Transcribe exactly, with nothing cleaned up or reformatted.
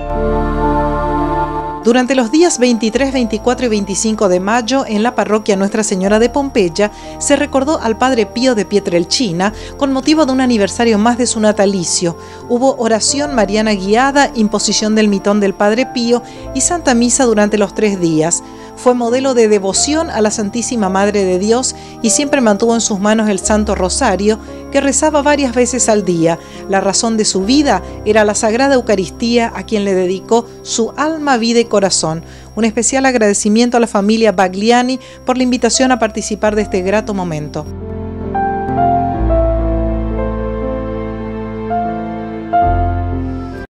Durante los días veintitrés, veinticuatro y veinticinco de mayo, en la parroquia Nuestra Señora de Pompeya, se recordó al Padre Pío de Pietrelcina con motivo de un aniversario más de su natalicio. Hubo oración mariana guiada, imposición del mitón del Padre Pío y Santa Misa durante los tres días. Fue modelo de devoción a la Santísima Madre de Dios y siempre mantuvo en sus manos el Santo Rosario, que rezaba varias veces al día. La razón de su vida era la Sagrada Eucaristía, a quien le dedicó su alma, vida y corazón. Un especial agradecimiento a la familia Bagliani por la invitación a participar de este grato momento.